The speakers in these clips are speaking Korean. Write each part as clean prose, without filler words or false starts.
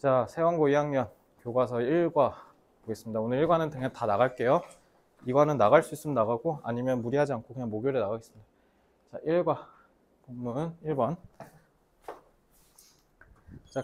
자, 세원고 2학년 교과서 1과 보겠습니다. 오늘 1과는 그냥 다 나갈게요. 2과는 나갈 수 있으면 나가고 아니면 무리하지 않고 그냥 목요일에 나가겠습니다. 자, 1과 본문 1번. 자,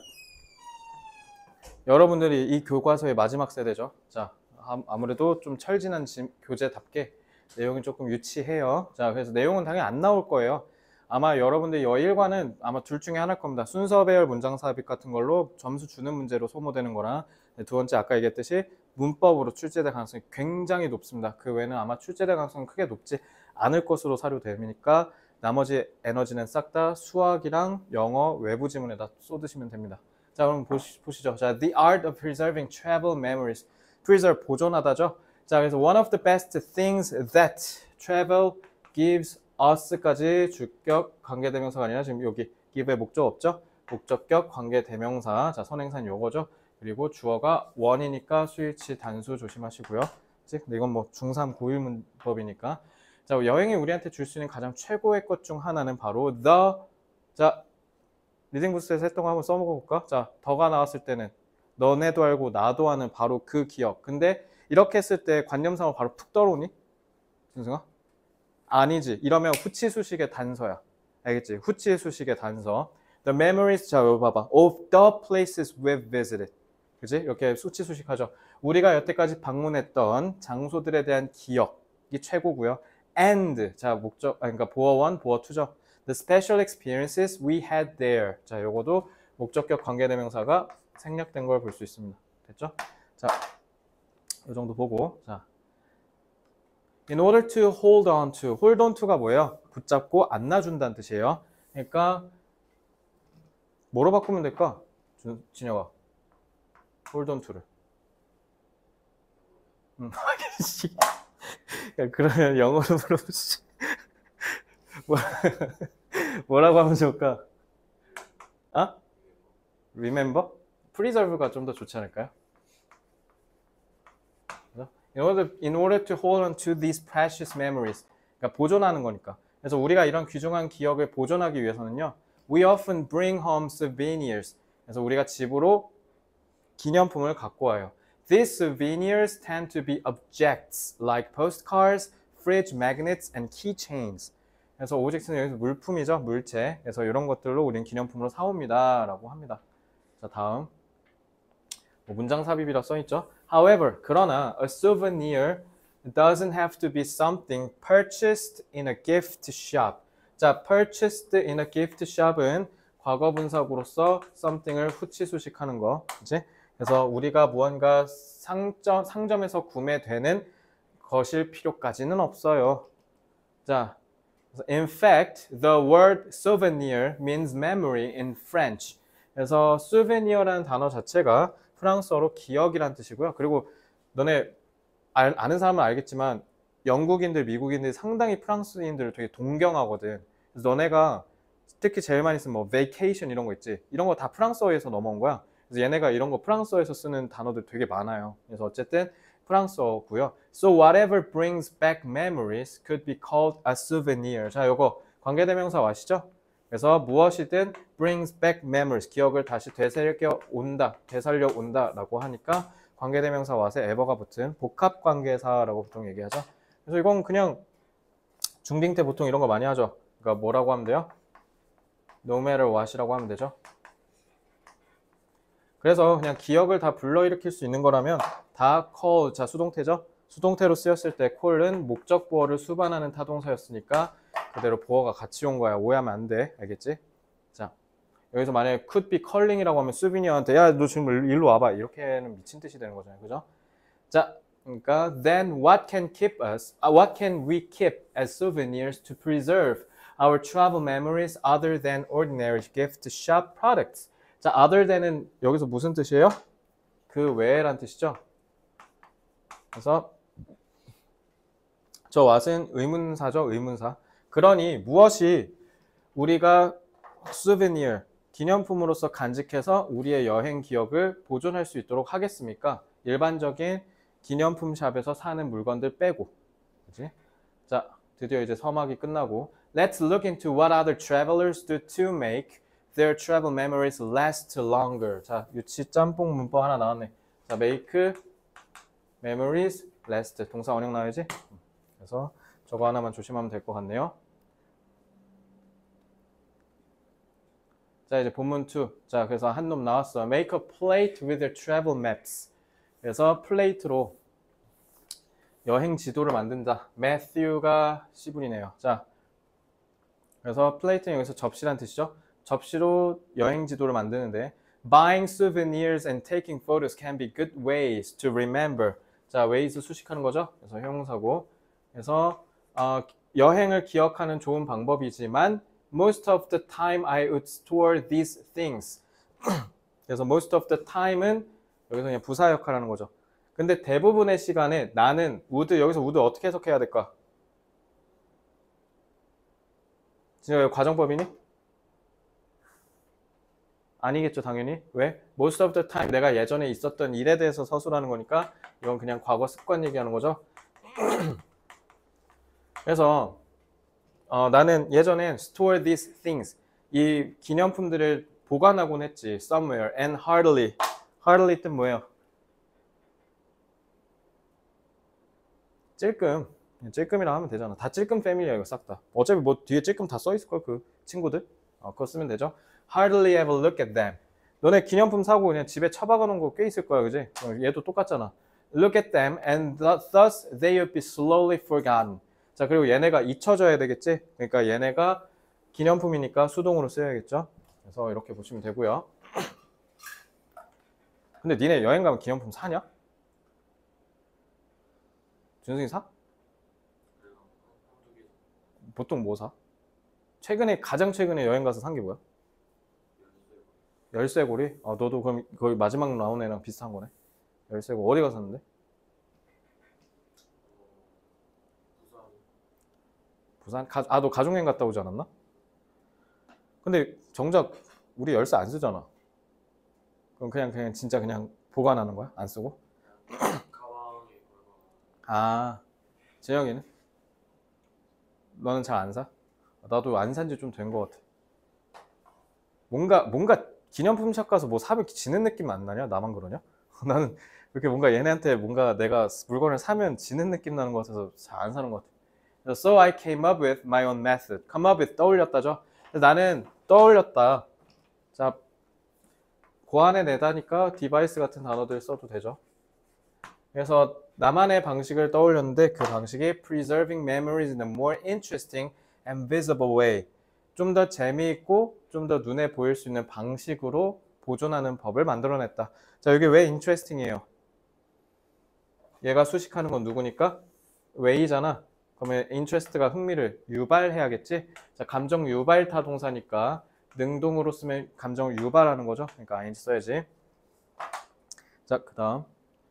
여러분들이 이 교과서의 마지막 세대죠. 자, 아무래도 좀 철진한 교재답게 내용이 조금 유치해요. 자, 그래서 내용은 당연히 안 나올 거예요. 아마 여러분들 1과는 아마 둘 중에 하나일 겁니다. 순서 배열 문장 삽입 같은 걸로 점수 주는 문제로 소모되는 거랑, 두 번째 아까 얘기했듯이 문법으로 출제될 가능성이 굉장히 높습니다. 그 외에는 아마 출제될 가능성은 크게 높지 않을 것으로 사료되니까 나머지 에너지는 싹 다 수학이랑 영어 외부 지문에다 쏟으시면 됩니다. 자, 그럼 보시죠. 자, The art of preserving travel memories. preserve, 보존하다죠. 자, 그래서 one of the best things that travel gives us까지 주격 관계대명사가 아니라 지금 여기 give의 목적 없죠? 목적격 관계대명사. 자, 선행사는 요거죠. 그리고 주어가 원이니까 수일치 단수 조심하시고요. 근데 이건 뭐 중3 고1 문법이니까. 자, 여행이 우리한테 줄 수 있는 가장 최고의 것 중 하나는 바로 자, 리딩부스에서 했던 거 한번 써먹어볼까? 자, 더가 나왔을 때는 너네도 알고 나도 아는 바로 그 기억. 근데 이렇게 했을 때 관념상으로 바로 푹 떨어오니? 준승아? 아니지. 이러면 후치수식의 단서야. 알겠지? 후치수식의 단서. The memories, 자, 여기 봐봐. Of the places we've visited. 그지? 이렇게 후치수식하죠. 우리가 여태까지 방문했던 장소들에 대한 기억이 최고고요. And, 자, 목적, 그러니까 보어 1, 보어 2죠. The special experiences we had there. 자, 요거도 목적격 관계대명사가 생략된 걸 볼 수 있습니다. 됐죠? 자, 이 정도 보고, 자. In order to hold on to. hold on to가 뭐예요? 붙잡고 안 놔준다는 뜻이에요. 그러니까 뭐로 바꾸면 될까? 진혁아. hold on to를. 그러면 영어로 물어보지. 뭐라고 하면 좋을까? 아? Remember? Preserve가 좀 더 좋지 않을까요? In order to hold on to these precious memories. 그러니까 보존하는 거니까. 그래서 우리가 이런 귀중한 기억을 보존하기 위해서는요. We often bring home souvenirs. 그래서 우리가 집으로 기념품을 갖고 와요. These souvenirs tend to be objects like postcards, fridge magnets, and keychains. 그래서 오브젝트는 여기서 물품이죠. 물체. 그래서 이런 것들로 우리는 기념품으로 사옵니다. 라고 합니다. 자, 다음. 문장 삽입이라 써있죠. However, 그러나 a souvenir doesn't have to be something purchased in a gift shop. 자, purchased in a gift shop은 과거 분사구로서 something을 후치수식하는 거. 그치? 그래서 우리가 무언가 상점에서 구매되는 것일 필요까지는 없어요. 자, in fact, the word souvenir means memory in French. 그래서 souvenir라는 단어 자체가 프랑스어로 기억이란 뜻이고요. 그리고 너네 아는 사람은 알겠지만 영국인들, 미국인들이 상당히 프랑스인들을 되게 동경하거든. 그래서 너네가 특히 제일 많이 쓰는 뭐 vacation 이런 거 있지. 이런 거 다 프랑스어에서 넘어온 거야. 그래서 얘네가 이런 거 프랑스어에서 쓰는 단어들 되게 많아요. 그래서 어쨌든 프랑스어고요. So whatever brings back memories could be called a souvenir. 자, 요거 관계대명사 아시죠? 그래서 무엇이든 brings back memories, 기억을 다시 되살려 온다 라고 하니까 관계대명사 what에 ever가 붙은 복합관계사라고 보통 얘기하죠. 그래서 이건 그냥 중딩 때 보통 이런 거 많이 하죠. 그러니까 뭐라고 하면 돼요? No matter what이라고 하면 되죠. 그래서 그냥 기억을 다 불러일으킬 수 있는 거라면 다 call, 자, 수동태죠. 수동태로 쓰였을 때 call은 목적 보어를 수반하는 타동사였으니까 그대로 보어가 같이 온 거야. 오해하면 안 돼. 알겠지? 자, 여기서 만약에 could be calling이라고 하면 수빈이한테 야, 너 지금 일로 와봐. 이렇게는 미친 뜻이 되는 거잖아요. 그죠? 자, 그러니까 then what can we keep as souvenirs to preserve our travel memories other than ordinary gift shop products? 자, other than은 여기서 무슨 뜻이에요? 그 외에란 뜻이죠. 그래서 저 what은 의문사죠. 의문사. 그러니 무엇이 우리가 souvenir, 기념품으로서 간직해서 우리의 여행 기억을 보존할 수 있도록 하겠습니까? 일반적인 기념품 샵에서 사는 물건들 빼고. 그치? 자, 드디어 이제 서막이 끝나고 Let's look into what other travelers do to make their travel memories last longer. 자, 유치 짬뽕 문법 하나 나왔네. 자, make memories last. 동사 원형 나와야지. 그래서 저거 하나만 조심하면 될 것 같네요. 자, 이제 본문 2. 자, 그래서 한 놈 나왔어. Make a plate with your travel maps. 그래서 플레이트로 여행 지도를 만든다. Matthew가 C분이네요. 자, 그래서 플레이트는 여기서 접시란 뜻이죠. 접시로 여행 지도를 만드는데 Buying souvenirs and taking photos can be good ways to remember. 자, ways 수식하는 거죠. 그래서 형용사고. 그래서 여행을 기억하는 좋은 방법이지만 most of the time I would store these things. 그래서 most of the time은 여기서 그냥 부사 역할하는 거죠. 근데 대부분의 시간에 나는 would, 여기서 would 어떻게 해석해야 될까? 진짜 이거 과정법이니? 아니겠죠, 당연히. 왜? Most of the time 내가 예전에 있었던 일에 대해서 서술하는 거니까 이건 그냥 과거 습관 얘기하는 거죠. 그래서 나는 예전엔 store these things, 이 기념품들을 보관하곤 했지. somewhere and heartily. heartily 뜻 뭐예요? 찔끔이라 하면 되잖아. 다 찔끔 패밀리야 이거 싹 다. 어차피 뭐 뒤에 찔끔 다 써있을걸 그 친구들. 그거 쓰면 되죠. Hardly ever look at them. 너네 기념품 사고 그냥 집에 처박아 놓은 거 꽤 있을 거야, 그지? 얘도 똑같잖아. Look at them and thus they will be slowly forgotten. 자, 그리고 얘네가 잊혀져야 되겠지? 그러니까 얘네가 기념품이니까 수동으로 써야겠죠? 그래서 이렇게 보시면 되고요. 근데 니네 여행 가면 기념품 사냐? 준승이 사? 보통 뭐 사? 가장 최근에 여행 가서 산 게 뭐야? 열쇠고리? 너도 그럼 거의 마지막 나온 애랑 비슷한 거네. 열쇠고리 어디 가서 샀는데? 부산? 너 가족여행 갔다 오지 않았나? 근데 정작 우리 열쇠 안 쓰잖아. 그럼 그냥 진짜 그냥 보관하는 거야? 안 쓰고? 재영이는? 너는 잘 안 사? 나도 안 산지 좀 된 것 같아. 뭔가 기념품샵 가서 뭐 사면 지는 느낌 안 나냐? 나만 그러냐? 나는 이렇게 뭔가 얘네한테 뭔가 내가 물건을 사면 지는 느낌 나는 것 같아서 잘 안 사는 것 같아. So I came up with my own method. Come up with 떠올렸다죠. 나는 떠올렸다. 자, 고안해내다니까 디바이스 같은 단어들 써도 되죠. 그래서 나만의 방식을 떠올렸는데 그 방식이 preserving memories in a more interesting and visible way. 좀 더 재미있고 좀 더 눈에 보일 수 있는 방식으로 보존하는 법을 만들어냈다. 자, 여기 왜 interesting이에요? 얘가 수식하는 건 누구니까? way잖아. 그러면 interest가 흥미를 유발해야겠지? 자, 감정 유발타 동사니까 능동으로 쓰면 감정을 유발하는 거죠. 그러니까 ing 써야지. 자, 그 다음.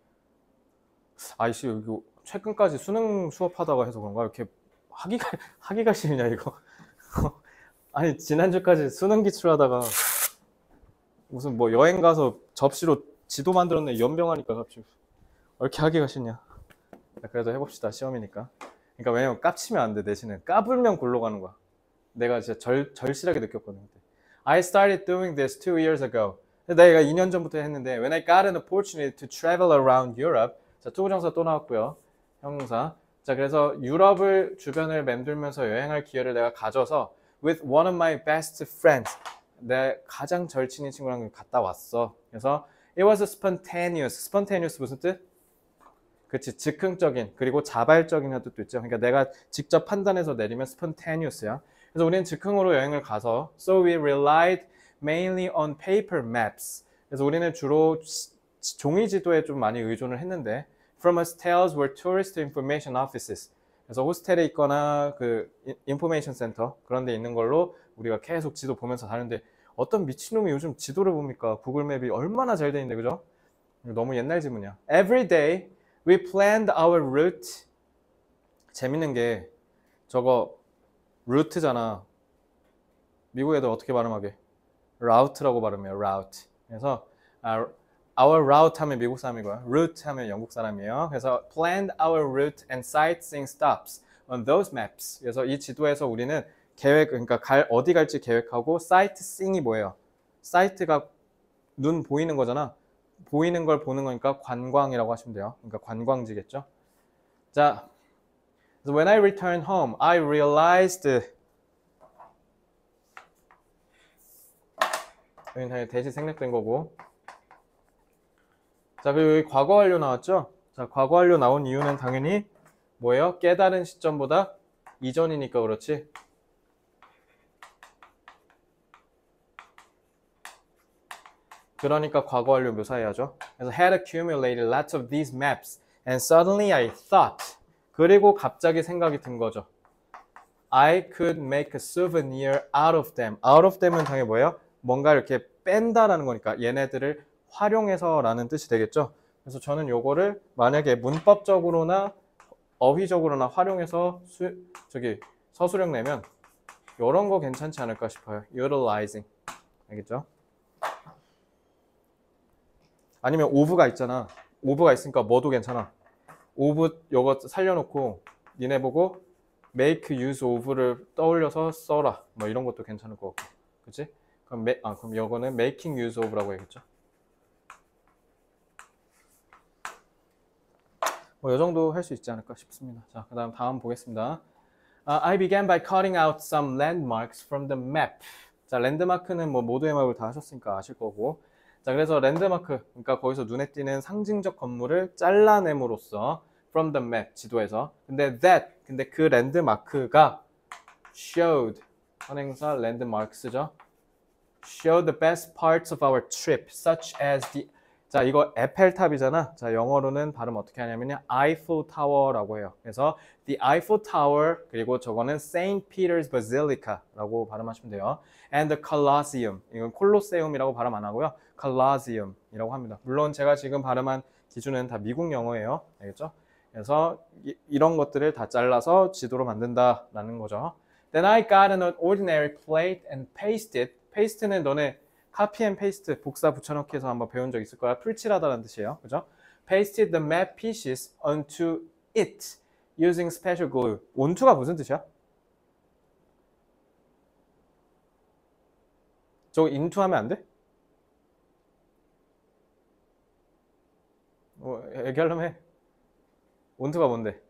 아이씨, 여기 최근까지 수능 수업하다가 해서 그런가? 이렇게 하기가 싫냐, 이거? 아니, 지난주까지 수능 기출하다가 무슨 뭐 여행 가서 접시로 지도 만들었네, 연병하니까 갑자기. 왜 이렇게 하기가 싫냐? 그래도 해봅시다, 시험이니까. 그러니까 왜냐면 깝치면 안 돼, 대신에. 까불면 골로 가는 거야. 내가 진짜 절실하게 느꼈거든. I started doing this 2 years ago. 내가 2년 전부터 했는데 when I got an opportunity to travel around Europe. 자, 투부정사 또 나왔고요. 형용사. 자, 그래서 유럽을 주변을 맴돌면서 여행할 기회를 내가 가져서 with one of my best friends. 내 가장 절친인 친구랑 갔다 왔어. 그래서 it was spontaneous. spontaneous 무슨 뜻? 그치, 즉흥적인, 그리고 자발적인 뜻도 있죠. 그러니까 내가 직접 판단해서 내리면 spontaneous야. 그래서 우리는 즉흥으로 여행을 가서 so we relied mainly on paper maps. 그래서 우리는 주로 종이 지도에 좀 많이 의존을 했는데 from hostels were tourist information offices. 그래서 호스텔에 있거나 그 인포메이션 센터 그런 데 있는 걸로 우리가 계속 지도 보면서 다는데 어떤 미친놈이 요즘 지도를 봅니까? 구글 맵이 얼마나 잘 돼 있는데, 그죠? 너무 옛날 지문이야. Every day we planned our route. 재밌는 게 저거 루트잖아. 미국 애들 어떻게 발음하게? route라고 발음해요. route. 그래서 our route 하면 미국 사람이고요. route 하면 영국 사람이에요. 그래서 planned our route and sightseeing stops on those maps. 그래서 이 지도에서 우리는 계획, 그러니까 어디 갈지 계획하고 sightseeing이 뭐예요? sight가 눈 보이는 거잖아. 보이는 걸 보는 거니까 관광이라고 하시면 돼요. 그러니까 관광지겠죠. 자, so when I returned home, I realized 여기는 당연히 대시 생략된 거고. 자, 그리고 여기 과거 완료 나왔죠? 자, 과거 완료 나온 이유는 당연히 뭐예요? 깨달은 시점보다 이전이니까 그렇지. 그러니까 과거 완료 묘사해야죠. 그래서 had accumulated lots of these maps and suddenly I thought. 그리고 갑자기 생각이 든 거죠. I could make a souvenir out of them. out of them은 당연히 뭐예요? 뭔가 이렇게 뺀다라는 거니까 얘네들을 활용해서 라는 뜻이 되겠죠. 그래서 저는 요거를 만약에 문법적으로나 어휘적으로나 활용해서 서술형 내면 이런 거 괜찮지 않을까 싶어요. utilizing. 알겠죠? 아니면 of가 있잖아. of가 있으니까 뭐도 괜찮아. of 요거 살려놓고 니네 보고 make use of를 떠올려서 써라. 뭐 이런 것도 괜찮을 것 같고. 그치? 그럼 요거는 making use of라고 해야겠죠. 뭐 이 정도 할 수 있지 않을까 싶습니다. 자, 다음 보겠습니다. I began by cutting out some landmarks from the map. 자, 랜드마크는 뭐 모두의 맵을 다 하셨으니까 아실 거고. 자, 그래서 랜드마크, 그러니까 거기서 눈에 띄는 상징적 건물을 잘라냄으로써 from the map, 지도에서. 근데 그 랜드마크가 showed, 선행사 랜드마크스죠. showed the best parts of our trip, such as the 자, 이거 에펠탑이잖아. 자, 영어로는 발음 어떻게 하냐면요. Eiffel Tower라고 해요. 그래서 the Eiffel Tower, 그리고 저거는 St. Peter's Basilica라고 발음하시면 돼요. And the Colosseum. 이건 콜로세움이라고 발음 안 하고요. Colosseum이라고 합니다. 물론 제가 지금 발음한 기준은 다 미국 영어예요. 알겠죠? 그래서 이런 것들을 다 잘라서 지도로 만든다라는 거죠. Then I got an ordinary plate and pasted. paste는 너네 copy and paste 복사 붙여넣기 해서 한번 배운 적 있을 거야. 풀칠하다라는 뜻이에요. 그죠? Pasted the map pieces onto it using special glue. onto가 무슨 뜻이야? 저거 into 하면 안 돼? 얘기하려면 해. onto가 뭔데?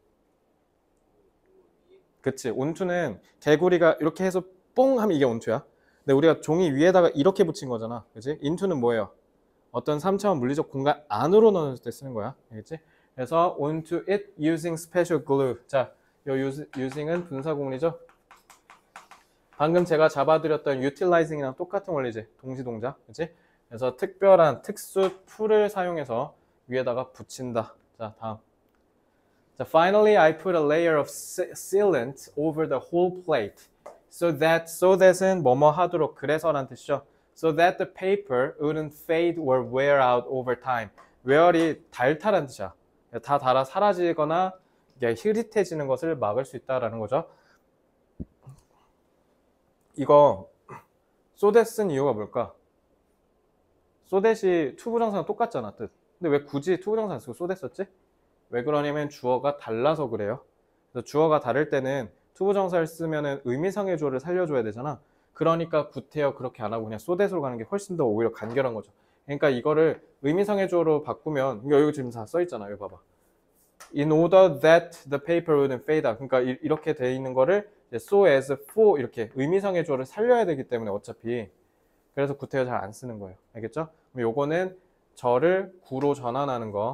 그치. onto는 개구리가 이렇게 해서 뽕 하면 이게 onto야. 근데 우리가 종이 위에다가 이렇게 붙인 거잖아. 그치? into는 뭐예요? 어떤 3차원 물리적 공간 안으로 넣었을 때 쓰는 거야. 알겠지? 그래서 onto it using special glue. 자, 요 using은 분사구문이죠. 방금 제가 잡아드렸던 utilizing이랑 똑같은 원리지. 동시동작. 그치? 그래서 특별한 특수 툴을 사용해서 위에다가 붙인다. 자, 다음. 자, finally I put a layer of sealant over the whole plate. so that은 뭐뭐 하도록 그래서란 뜻이죠. so that the paper wouldn't fade or wear out over time. wear이 닳다란 뜻이야. 다 닳아 사라지거나 흐릿해지는 것을 막을 수 있다라는 거죠. 이거 so that 쓴 이유가 뭘까? so that이 투부정사랑 똑같잖아 뜻. 근데 왜 굳이 투부정사 안 쓰고 so that 썼지? 왜 그러냐면 주어가 달라서 그래요. 그래서 주어가 다를 때는 투부정사를 쓰면은 의미상의 주어를 살려줘야 되잖아. 그러니까 구태여 그렇게 안 하고 그냥 so that으로 가는 게 훨씬 더 오히려 간결한 거죠. 그러니까 이거를 의미상의 주어로 바꾸면 여기 지금 다 써있잖아. 여기 봐봐. In order that the paper wouldn't fade out. 그러니까 이렇게 돼 있는 거를 so as for 이렇게 의미상의 주어를 살려야 되기 때문에 어차피 그래서 구태여 잘 안 쓰는 거예요. 알겠죠? 그럼 요거는 저를 구로 전환하는 거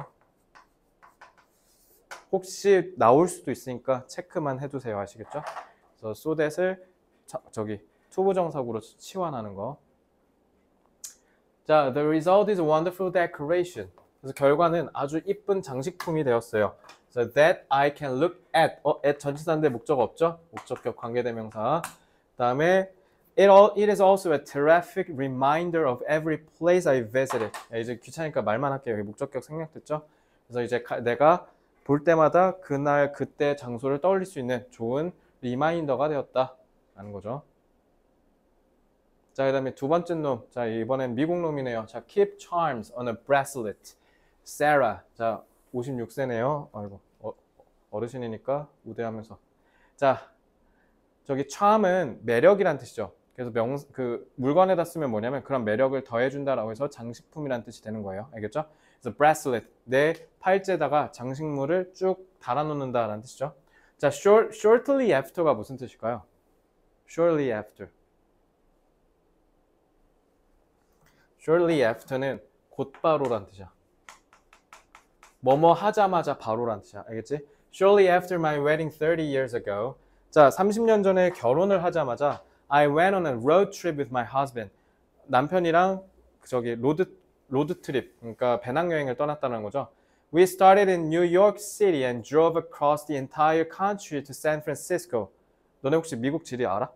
혹시 나올 수도 있으니까 체크만 해두세요. 아시겠죠? 그래서 so that을 저기 투부정사구로 치환하는 거. 자, the result is a wonderful decoration. 그래서 결과는 아주 이쁜 장식품이 되었어요. So that I can look at. at 전치사인데 목적 없죠? 목적격 관계대명사. 그다음에 it is also a terrific reminder of every place I visited. 이제 귀찮으니까 말만 할게요. 여기 목적격 생략됐죠? 그래서 이제 내가 볼 때마다 그날 그때 장소를 떠올릴 수 있는 좋은 리마인더가 되었다 라는 거죠. 자, 그 다음에 두 번째 놈. 자, 이번엔 미국 놈이네요. 자, keep charms on a bracelet. Sarah. 자, 56세네요. 아이고, 어르신이니까 우대하면서. 자, 저기 charm은 매력이란 뜻이죠. 그래서 그 물건에다 쓰면 뭐냐면 그런 매력을 더해준다라고 해서 장식품이란 뜻이 되는 거예요. 알겠죠? 그래서 bracelet, 내 팔찌에다가 장식물을 쭉 달아놓는다라는 뜻이죠. 자, shortly after가 무슨 뜻일까요? shortly after. shortly after는 곧바로란 뜻이야. 뭐뭐 하자마자 바로란 뜻이야. 알겠지? Shortly after my wedding 30 years ago. 자, 30년 전에 결혼을 하자마자 I went on a road trip with my husband. 남편이랑 저기 로드 트립, 그러니까 배낭여행을 떠났다는 거죠. We started in New York City and drove across the entire country to San Francisco. 너네 혹시 미국 지리 알아?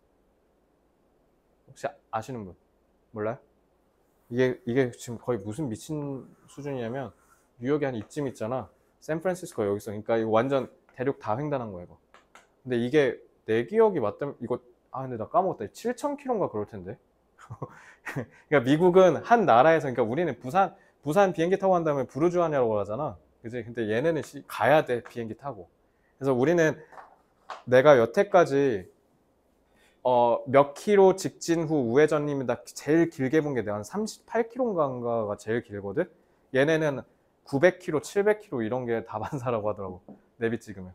혹시 아시는 분? 몰라요? 이게 지금 거의 무슨 미친 수준이냐면 뉴욕이 한 이쯤 있잖아. 샌프란시스코 여기 있어. 그러니까 이거 완전 대륙 다 횡단한 거야 이거. 근데 이게 내 기억이 맞다면 이거 근데 나 까먹었다. 7,000km인가 그럴 텐데. 그러니까 미국은 한 나라에서 그러니까 우리는 부산 비행기 타고 간 다음에 부르주아냐라고 하잖아. 그지? 근데 얘네는 가야 돼 비행기 타고. 그래서 우리는 내가 여태까지 몇 킬로 직진 후 우회전입니다. 제일 길게 본 게 내가 한 38km인가가 제일 길거든. 얘네는 900km, 700km 이런 게 다반사라고 하더라고. 내비 찍으면.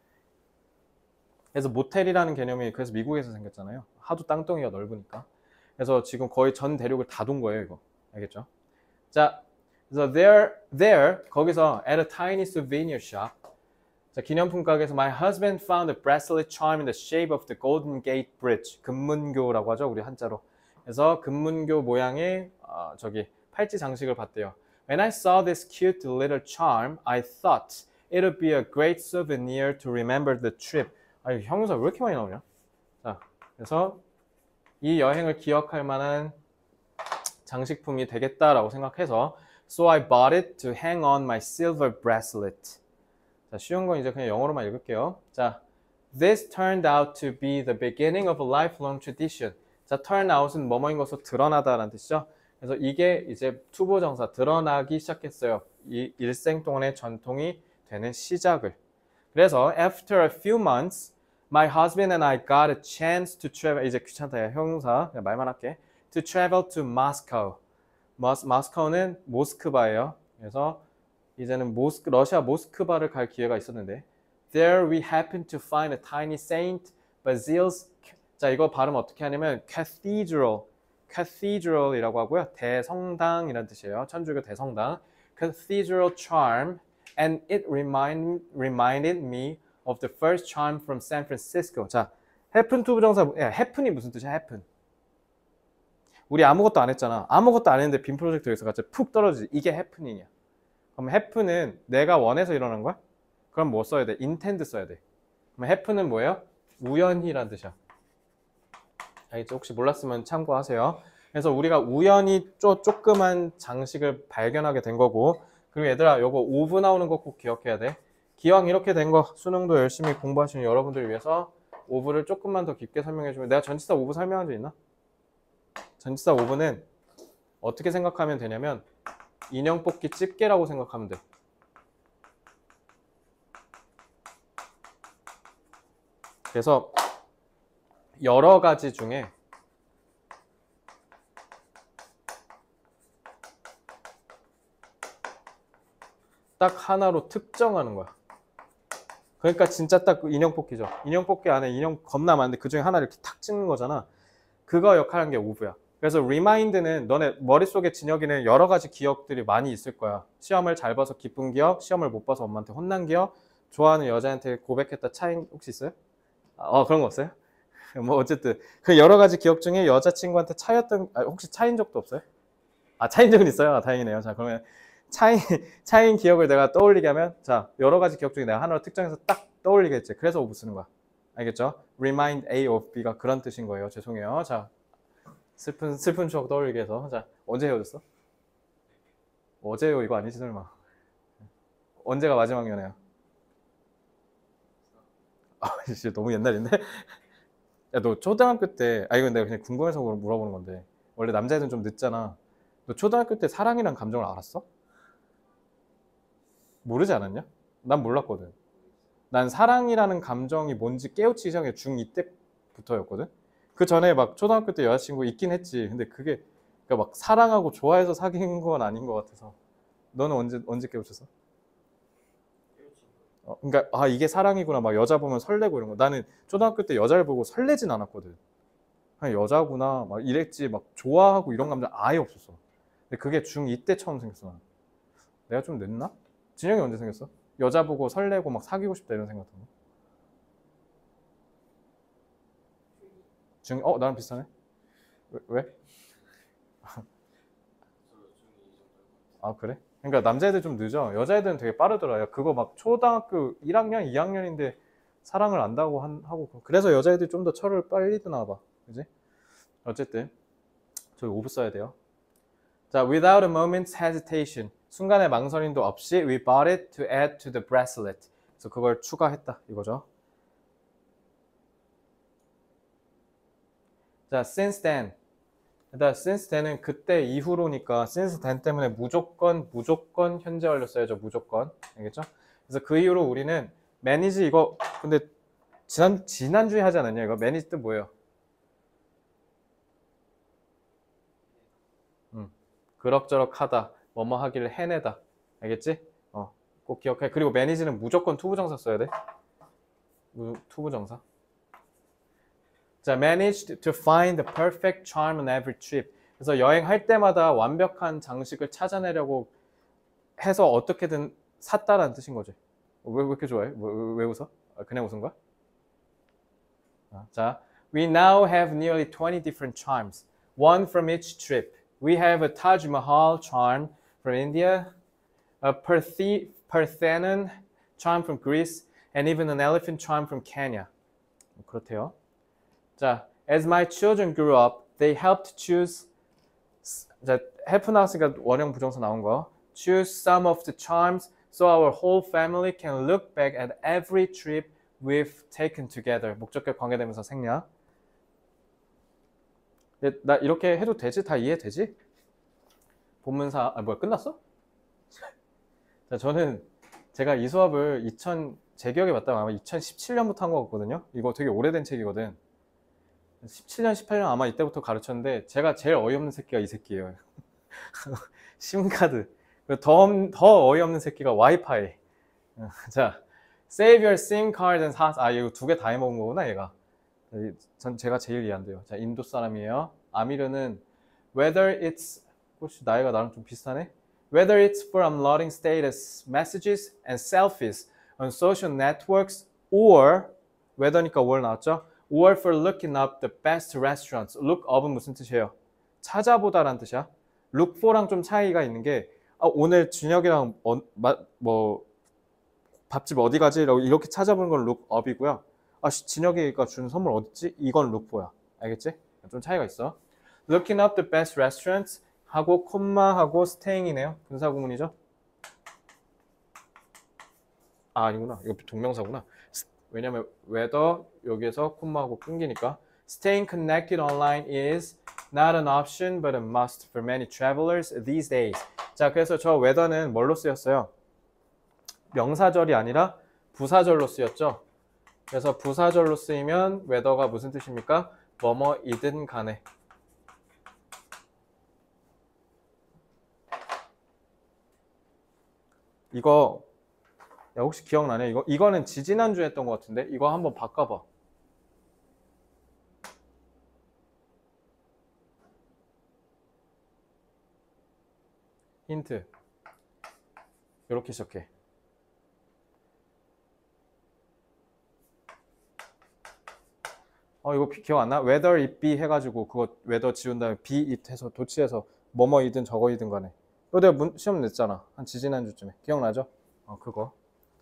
그래서 모텔이라는 개념이 그래서 미국에서 생겼잖아요. 하도 땅덩이가 넓으니까. 그래서 지금 거의 전 대륙을 다 돈 거예요, 이거. 알겠죠? 자, 그래서 there 거기서 at a tiny souvenir shop. 자, 기념품 가게에서 my husband found a bracelet charm in the shape of the Golden Gate Bridge. 금문교라고 하죠, 우리 한자로. 그래서 금문교 모양의 저기 팔찌 장식을 봤대요. When I saw this cute little charm, I thought it would be a great souvenir to remember the trip. 아니, 형용사 왜 이렇게 많이 나오냐? 자, 그래서 이 여행을 기억할 만한 장식품이 되겠다라고 생각해서 So I bought it to hang on my silver bracelet. 자, 쉬운 건 이제 그냥 영어로만 읽을게요. 자, This turned out to be the beginning of a lifelong tradition. 자, turn out은 뭐뭐인 것으로 드러나다라는 뜻이죠. 그래서 이게 이제 투부정사 드러나기 시작했어요. 이 일생 동안의 전통이 되는 시작을. 그래서 after a few months, my husband and I got a chance to travel. 이제 귀찮다, 야, 형용사 그냥 말만 할게. To travel to Moscow. 마스코는 모스크바예요. 그래서 이제는 러시아 모스크바를 갈 기회가 있었는데 There we happened to find a tiny Saint Basil's. 자, 이거 발음 어떻게 하냐면 cathedral이라고 하고요. 대성당이라는 뜻이에요. 천주교 대성당. Cathedral charm. And it reminded me of the first charm from San Francisco. 자, happen to 부정사, happen이 무슨 뜻이야? happen. 우리 아무것도 안 했잖아. 아무것도 안 했는데 빔 프로젝트에서 갑자기 푹 떨어지지. 이게 happening이야. 그럼 happen은 내가 원해서 일어난 거야? 그럼 뭐 써야 돼? intend 써야 돼. 그럼 happen은 뭐예요? 우연히란 뜻이야. 알겠죠? 혹시 몰랐으면 참고하세요. 그래서 우리가 우연히 조그만 장식을 발견하게 된 거고, 그리고 얘들아, 요거 오브 나오는 거 꼭 기억해야 돼. 기왕 이렇게 된 거 수능도 열심히 공부하시는 여러분들을 위해서 오브를 조금만 더 깊게 설명해주면, 내가 전치사 오브 설명한 적 있나? 전치사 오브는 어떻게 생각하면 되냐면 인형 뽑기 집게라고 생각하면 돼. 그래서 여러 가지 중에 딱 하나로 특정하는 거야. 그러니까 진짜 딱 인형 뽑기죠. 인형 뽑기 안에 인형 겁나 많은데 그 중에 하나를 이렇게 탁 찍는 거잖아. 그거 역할하는 게 오브야. 그래서 remind는 너네 머릿속에 진혁이는 여러 가지 기억들이 많이 있을 거야. 시험을 잘 봐서 기쁜 기억, 시험을 못 봐서 엄마한테 혼난 기억, 좋아하는 여자한테 고백했다 차인 혹시 있어요? 그런 거 없어요? 뭐 어쨌든 그 여러 가지 기억 중에 여자친구한테 차였던 혹시 차인 적도 없어요? 차인 적은 있어요? 다행이네요. 자, 그러면 차인 기억을 내가 떠올리게 하면 자, 여러 가지 기억 중에 내가 하나로 특정해서 딱 떠올리겠지. 그래서 오브 쓰는 거야. 알겠죠? Remind A of B가 그런 뜻인 거예요. 죄송해요. 자, 슬픈 추억 떠올리게 해서. 자, 언제 헤어졌어? 어제요? 이거 아니지 설마? 언제가 마지막 연애야? 진짜 너무 옛날인데? 야, 너 초등학교 때, 이건 내가 그냥 궁금해서 물어보는 건데, 원래 남자애들은 좀 늦잖아. 너 초등학교 때 사랑이란 감정을 알았어? 모르지 않았냐? 난 몰랐거든. 난 사랑이라는 감정이 뭔지 깨우치기 시작해 중2 때 때부터였거든. 그 전에 막 초등학교 때 여자친구 있긴 했지. 근데 그게 그러니까 막 사랑하고 좋아해서 사귄 건 아닌 것 같아서. 너는 언제 깨우쳤어? 그러니까 아 이게 사랑이구나 막 여자 보면 설레고 이런 거. 나는 초등학교 때 여자를 보고 설레진 않았거든. 그냥 여자구나 막 이랬지 막 좋아하고 이런 감정 아예 없었어. 근데 그게 중2 때 처음 생겼어. 난. 내가 좀 늦나? 진영이 언제 생겼어? 여자 보고 설레고 막 사귀고 싶다 이런 생각 든 거? 나랑 비슷하네? 왜? 아 그래? 그러니까 남자애들 좀 늦어. 여자애들은 되게 빠르더라. 야, 그거 막 초등학교 1학년, 2학년인데 사랑을 안다고 하고 그래서 여자애들이 좀 더 철을 빨리 드나 봐. 그지? 어쨌든 저희 오브 써야 돼요. 자, without a moment's hesitation. 순간의 망설임도 없이 we bought it to add to the bracelet. 그래서 그걸 추가했다 이거죠. 자, since then. 일단 since then은 그때 이후로니까 since then 때문에 무조건 현재 완료 써야죠. 무조건. 알겠죠? 그래서 그 이후로 우리는 manage 이거 근데 지난주에 하지 않았냐 이거? manage 뜻 뭐예요? 그럭저럭 하다. 뭐뭐 하기를 해내다. 알겠지? 꼭 기억해. 그리고 manage는 무조건 투부정사 써야 돼. 투부정사. 자, managed to find the perfect charm on every trip. 그래서 여행할 때마다 완벽한 장식을 찾아내려고 해서 어떻게든 샀다라는 뜻인 거지. 왜 이렇게 좋아해? 왜 웃어? 그냥 웃은 거야? 자, we now have nearly 20 different charms, one from each trip. We have a Taj Mahal charm from India, a Parthenon charm from Greece, and even an elephant charm from Kenya. 그렇대요. 자, as my children grew up, they helped choose. 자, help 나왔으니까 원형 부정사 나온 거. Choose some of the charms so our whole family can look back at every trip we've taken together. 목적격 관계대명사 생략. 나 이렇게 해도 되지? 다 이해되지? 본문사 뭐야 끝났어? 자, 저는 제가 이 수업을 제 기억에 맞다면 아마 2017년부터 한 것 같거든요. 이거 되게 오래된 책이거든. 17년, 18년 아마 이때부터 가르쳤는데 제가 제일 어이없는 새끼가 이 새끼예요. 심카드. 더 어이없는 새끼가 와이파이. 자, save your SIM card and 이거 두 개 다 해먹은 거구나 얘가. 제가 제일 이해 안 돼요. 자, 인도 사람이에요. 아미르는 whether it's 혹시 나이가 나랑 좀 비슷하네? Whether it's for uploading status messages and selfies on social networks or whether니까 or 나왔죠? or for looking up the best restaurants. look up은 무슨 뜻이에요? 찾아보다라는 뜻이야. look for랑 좀 차이가 있는 게 오늘 준혁이랑 밥집 어디 가지? 이렇게 찾아보는 건 look up이고요. 진혁이가 준 선물 어딨지? 이건 look for야. 알겠지? 좀 차이가 있어. looking up the best restaurants 하고 콤마하고 staying이네요. 분사구문이죠. 아니구나. 이거 동명사구나. 왜냐면 whether 여기에서 콤마하고 끊기니까 staying connected online is not an option but a must for many travelers these days. 자, 그래서 저 whether는 뭘로 쓰였어요? 명사절이 아니라 부사절로 쓰였죠. 그래서 부사절로 쓰이면 whether가 무슨 뜻입니까? 뭐뭐이든 간에. 이거 야 혹시 기억나냐? 이거는 지지난주에 했던 것 같은데 이거 한번 바꿔봐. 힌트 이렇게 시작해. 이거 기억 안 나? whether it be 해가지고 그거 whether 지운 다음에 be it 해서 도치해서 뭐뭐이든 저거이든 간에 이거 내가 시험 냈잖아. 한 지지난주쯤에 기억나죠? 그거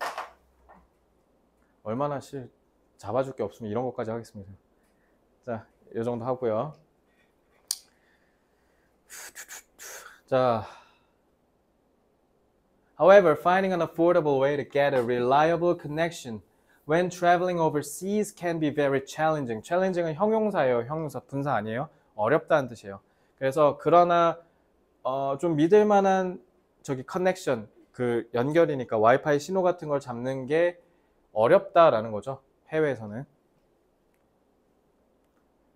얼마나 잡아줄 게 없으면 이런 것까지 하겠습니다. 자, 이 정도 하고요. 자, however, finding an affordable way to get a reliable connection when traveling overseas can be very challenging. challenging은 형용사예요. 형용사 분사 아니에요. 어렵다는 뜻이에요. 그래서 그러나 좀 믿을 만한 커넥션 그 연결이니까 와이파이 신호 같은 걸 잡는 게 어렵다라는 거죠. 해외에서는.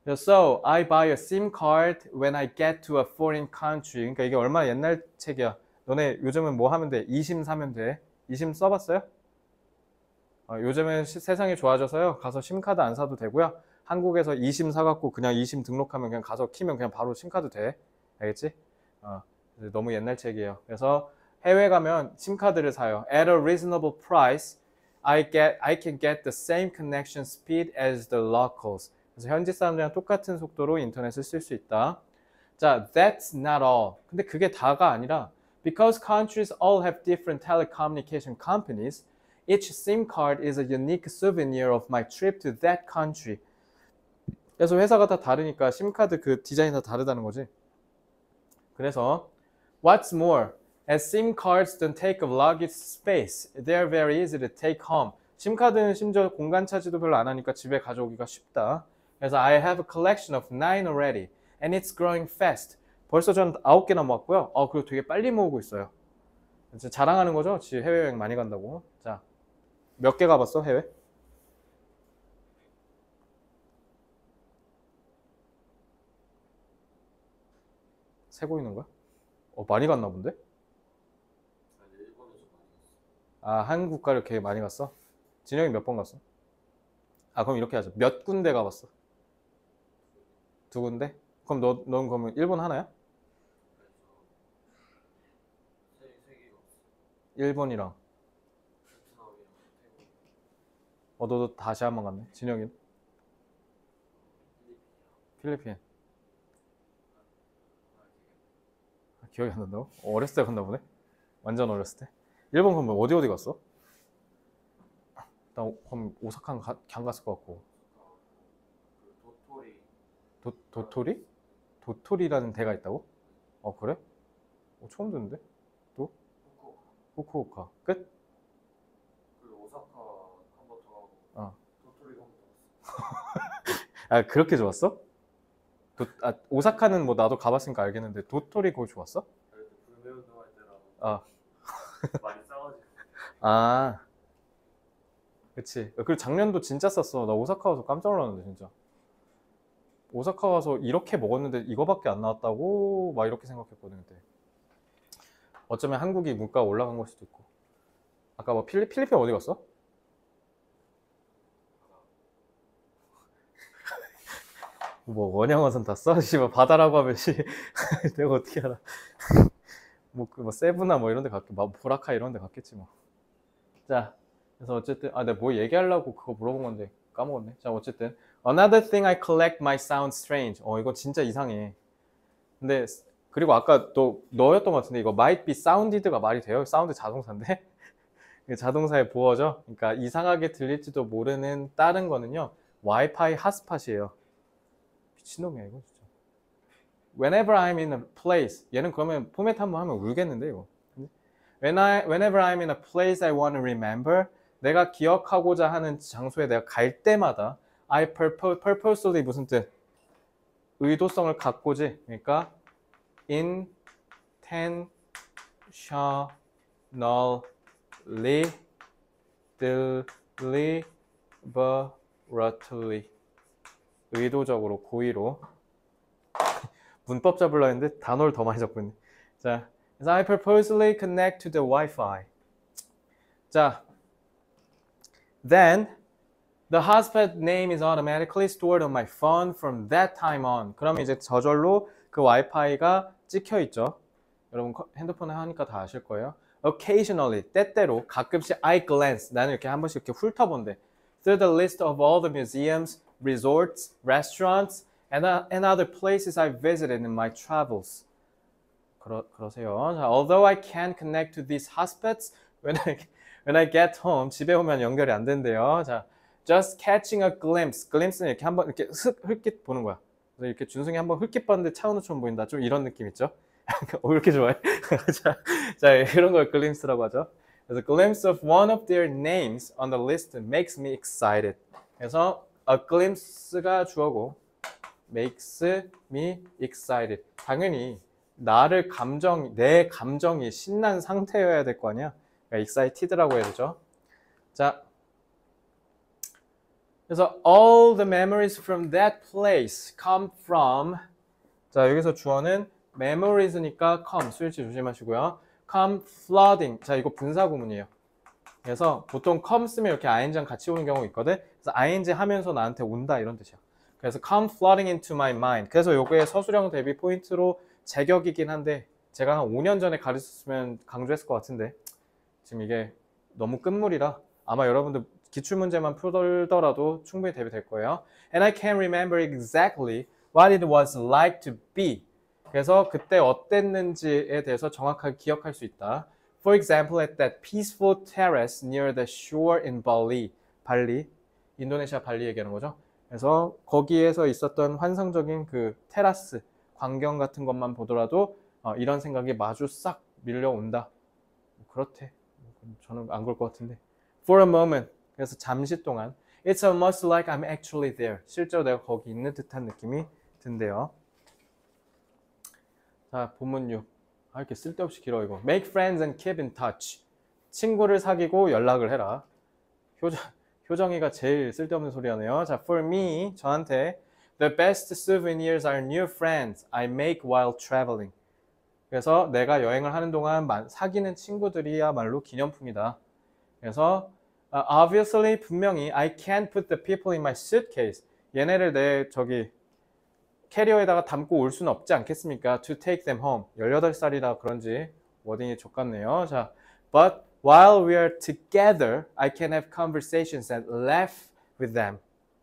So, I buy a SIM card when I get to a foreign country. 그러니까 이게 얼마나 옛날 책이야. 너네 요즘은 뭐 하면 돼? 이심 사면 돼. 이심 써봤어요? 요즘은 세상이 좋아져서요. 가서 심카드 안 사도 되고요. 한국에서 이심 사갖고 그냥 이심 등록하면 그냥 가서 키면 그냥 바로 심카드 돼. 알겠지? 너무 옛날 책이에요. 그래서 해외 가면 심카드를 사요. At a reasonable price, I can get the same connection speed as the locals. 그래서 현지 사람들이랑 똑같은 속도로 인터넷을 쓸 수 있다. 자, that's not all. 근데 그게 다가 아니라 because countries all have different telecommunication companies, each SIM card is a unique souvenir of my trip to that country. 그래서 회사가 다 다르니까 심카드 그 디자인이 다 다르다는 거지. 그래서 what's more, as SIM cards don't take up luggage space, they are very easy to take home. 심카드는 심지어 공간 차지도 별로 안 하니까 집에 가져오기가 쉽다. 그래서 I have a collection of 9 already, and it's growing fast. 벌써 전 9개나 모았고요. 그리고 되게 빨리 모으고 있어요. 자랑하는 거죠? 지 해외여행 많이 간다고. 자, 몇 개 가봤어, 해외? 세고 있는 거야? 많이 갔나 본데? 한국 국가를 이렇게 많이 갔어? 진영이 몇 번 갔어? 그럼 이렇게 하자. 몇 군데 가봤어? 2군데? 그럼 넌 그러면 일본 하나야? 일본이랑 너도 다시 한 번 갔네. 진영이는? 필리핀. 기억이 안 난다고? 어렸을 때 갔나 보네? 완전 어렸을 때? 일본 그럼 어디 갔어? 나 그럼 오사카는 그냥 갔을 것 같고. 도토리? 도토리라는 데가 있다고? 그래? 처음 듣는데? 또? 후쿠오카. 끝? 오사카 한 번 더 하고 도토리 한 번 더 갔어. 그렇게 좋았어? 오사카는 뭐 나도 가봤으니까 알겠는데 도토리 거기 좋았어? 불매운동 할 때랑 많이 싸가지고. 그치. 그리고 작년도 진짜 쌌어. 나 오사카 가서 깜짝 놀랐는데 진짜. 오사카 가서 이렇게 먹었는데 이거밖에 안 나왔다고 막 이렇게 생각했거든 그때. 어쩌면 한국이 물가가 올라간 걸 수도 있고. 아까 뭐 필리핀 어디 갔어? 뭐 원양어선 탔어? 씨발 바다라고 하면 내가 어떻게 알아? 뭐 세부나 뭐 이런 데 갔겠, 보라카 이런 데 갔겠지 뭐. 자, 그래서 어쨌든 내가 뭐 얘기하려고 그거 물어본 건데 까먹었네. 자, 어쨌든 Another thing I collect might sound strange. 이거 진짜 이상해. 근데 그리고 아까 너였던 것 같은데 이거 might be sounded가 말이 돼요? 사운드 자동사인데? 자동사의 보어죠. 그러니까 이상하게 들릴지도 모르는 다른 거는요. 와이파이 핫스팟이에요. 미친놈이야 이거 진짜. Whenever I'm in a place. 얘는 그러면 포맷 한번 하면 울겠는데 이거. Whenever I'm in a place I want to remember. 내가 기억하고자 하는 장소에 내가 갈 때마다 I purposely 무슨 뜻? 의도성을 갖고지. 그러니까 intentionally deliberately 의도적으로 고의로 문법 잡으려 했는데 단어를 더 많이 잡고 있네. 자, 그래서 I purposely connect to the Wi-Fi. 자, then the hotspot name is automatically stored on my phone from that time on. 그럼 이제 저절로 그 와이파이가 찍혀 있죠. 여러분 핸드폰에 하니까 다 아실 거예요. Occasionally, 때때로 가끔씩 I glance. 나는 이렇게 한 번씩 이렇게 훑어본대. Through the list of all the museums, resorts, restaurants, and other places I visited in my travels. 그러세요. 자, although I can connect to these hotspots when I get home, 집에 오면 연결이 안 된대요. 자, just catching a glimpse. glimpse는 이렇게 한번 이렇게 흘끗 보는 거야. 그래서 이렇게 준승이 한번 흘끗 봤는데 차은우처럼 보인다. 좀 이런 느낌 있죠? 왜 이렇게 좋아해? 자, 이런 걸 glimpse라고 하죠. 그래서 glimpse of one of their names on the list makes me excited. 그래서 a glimpse가 주어고 makes me excited. 당연히 내 감정이 신난 상태여야 될 거 아니야? 그러니까 excited라고 해야 되죠. 자, 그래서 all the memories from that place come from 자 여기서 주어는 memories니까 come 수일치 조심하시고요. come flooding 자 이거 분사구문이에요. 그래서 보통 come 쓰면 이렇게 ing랑 같이 오는 경우가 있거든. 그래서 ing 하면서 나한테 온다 이런 뜻이야. 그래서 come flooding into my mind. 그래서 요게 서술형 대비 포인트로 제격이긴 한데 제가 한 5년 전에 가르쳤으면 강조했을 것 같은데 지금 이게 너무 끝물이라 아마 여러분들 기출문제만 풀더라도 충분히 대비될 거예요. And I can't remember exactly what it was like to be. 그래서 그때 어땠는지에 대해서 정확하게 기억할 수 있다. For example, at that peaceful terrace near the shore in Bali. 발리, 인도네시아 발리 얘기하는 거죠. 그래서 거기에서 있었던 환상적인 그 테라스, 광경 같은 것만 보더라도 이런 생각이 마주 싹 밀려온다. 그렇대. 저는 안 그럴 것 같은데. For a moment. 그래서 잠시 동안. It's almost like I'm actually there. 실제로 내가 거기 있는 듯한 느낌이 든대요. 자, 본문 6. 이렇게 쓸데없이 길어 이거. Make friends and keep in touch. 친구를 사귀고 연락을 해라. 효정이가 제일 쓸데없는 소리 하네요. 자, for me, 저한테 the best souvenirs are new friends I make while traveling. 그래서 내가 여행을 하는 동안 사귀는 친구들이야말로 기념품이다. 그래서 obviously 분명히 I can't put the people in my suitcase. 얘네를 내 캐리어에다가 담고 올 수는 없지 않겠습니까? To take them home. 18살이라 그런지 워딩이 족같네요. 자, but while we are together, I can have conversations and laugh with them.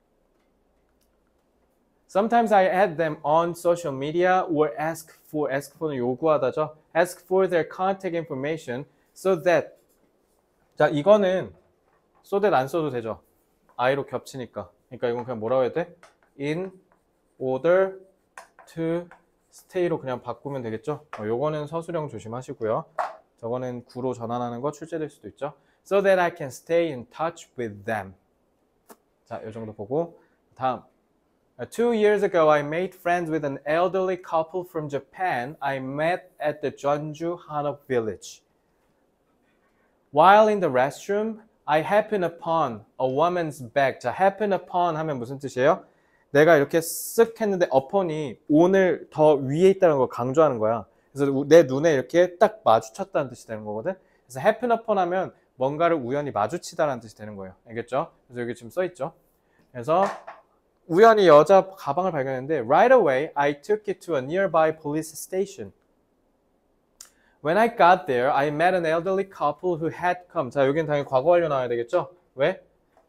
Sometimes I add them on social media or ask for는 요구하다죠. Ask for their contact information so that 자, 이거는 so that 안 써도 되죠. I로 겹치니까. 그러니까 이건 그냥 뭐라고 해야 돼? In order to stay로 그냥 바꾸면 되겠죠. 요거는 서술형 조심하시고요. 저거는 구로 전환하는 거 출제될 수도 있죠. So that I can stay in touch with them. 자, 요 정도 보고 다음. 2 years ago, I made friends with an elderly couple from Japan I met at the Jeonju Hanok village. While in the restroom, I happened upon a woman's bag. 자, happen upon 하면 무슨 뜻이에요? 내가 이렇게 쓱 했는데 upon이 on을 더 위에 있다는 걸 강조하는 거야. 그래서 내 눈에 이렇게 딱 마주쳤다는 뜻이 되는 거거든. 그래서 happen upon 하면 뭔가를 우연히 마주치다라는 뜻이 되는 거예요. 알겠죠? 그래서 여기 지금 써 있죠. 그래서 우연히 여자 가방을 발견했는데 right away I took it to a nearby police station. When I got there, I met an elderly couple who had come. 자, 여기는 당연히 과거 완료 나와야 되겠죠? 왜?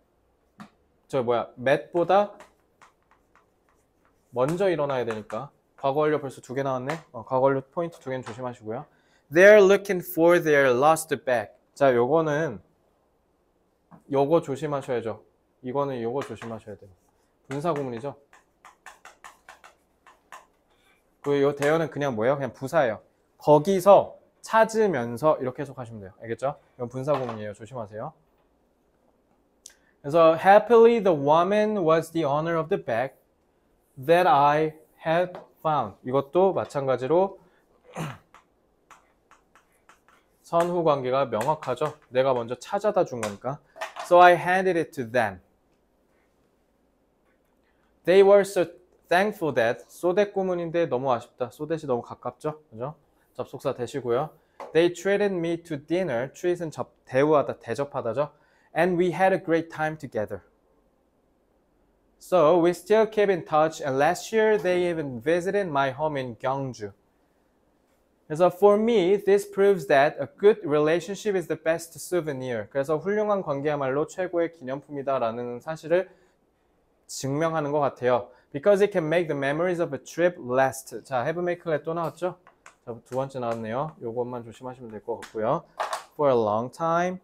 met보다 먼저 일어나야 되니까. 과거 완료 벌써 2개 나왔네. 과거 완료 포인트 2개는 조심하시고요. They're looking for their lost bag. 자, 요거 조심하셔야죠. 이거는 요거 조심하셔야 돼요. 분사구문이죠. 요 대어는 그냥 뭐예요? 그냥 부사예요. 거기서 찾으면서 이렇게 해석하시면 돼요. 알겠죠? 이건 분사구문이에요. 조심하세요. 그래서 happily the woman was the owner of the bag that I had found. 이것도 마찬가지로 선후 관계가 명확하죠. 내가 먼저 찾아다 준 거니까. So I handed it to them. They were so thankful that so that 구문인데 너무 아쉽다. so that이 너무 가깝죠. 그죠? 접속사 대시고요. They treated me to dinner. treat은 대우하다, 대접하다죠. And we had a great time together. So we still keep in touch. And last year they even visited my home in Gyeongju. 그래서 for me, this proves that a good relationship is the best souvenir. 그래서 훌륭한 관계야말로 최고의 기념품이다라는 사실을 증명하는 것 같아요. Because it can make the memories of a trip last. 자, have make let 또 나왔죠? 자, 2번째 나왔네요. 요것만 조심하시면 될 것 같고요. For a long time.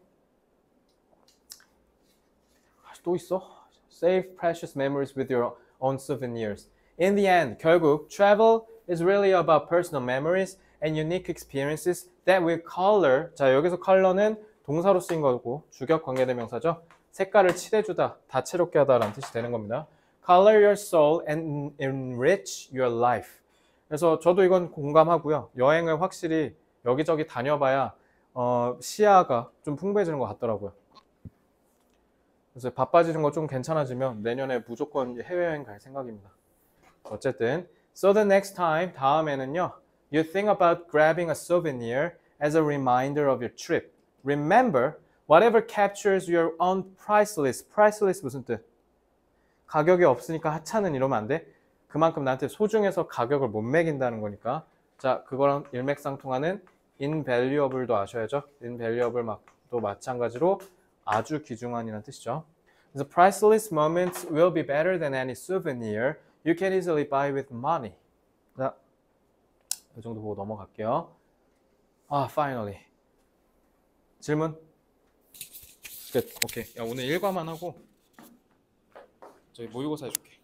또 있어? Save precious memories with your own souvenirs. In the end, 결국 travel is really about personal memories and unique experiences that will color. 자, 여기서 color는 동사로 쓰인 거고 주격 관계대명사죠. 색깔을 칠해주다, 다채롭게 하다라는 뜻이 되는 겁니다. Color your soul and enrich your life. 그래서 저도 이건 공감하고요. 여행을 확실히 여기저기 다녀봐야 시야가 좀 풍부해지는 것 같더라고요. 그래서 바빠지는 거 좀 괜찮아지면 내년에 무조건 해외여행 갈 생각입니다. 어쨌든 so the next time 다음에는요 you think about grabbing a souvenir as a reminder of your trip. Remember whatever captures your own priceless. priceless 무슨 뜻? 가격이 없으니까 하찮은 이러면 안 돼. 그만큼 나한테 소중해서 가격을 못 매긴다는 거니까. 자, 그거랑 일맥상통하는 invaluable도 아셔야죠. invaluable도 마찬가지로 아주 귀중한이라는 뜻이죠. 그래서 priceless moments will be better than any souvenir you can easily buy with money. 자, 이 정도 보고 넘어갈게요. finally. 질문? 끝. 오케이. 야, 오늘 일과만 하고 저희 모의고사 해줄게.